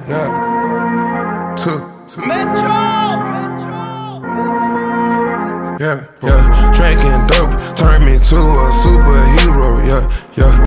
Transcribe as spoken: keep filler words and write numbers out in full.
yeah. Two. Metro! Metro! Metro! Yeah, yeah. Drinking dope turned me to a superhero, yeah, yeah.